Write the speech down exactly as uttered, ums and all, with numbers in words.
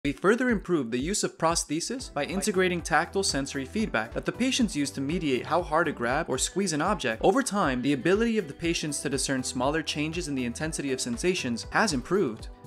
We further improved the use of prosthesis by integrating tactile sensory feedback that the patients use to mediate how hard to grab or squeeze an object. Over time, the ability of the patients to discern smaller changes in the intensity of sensations has improved.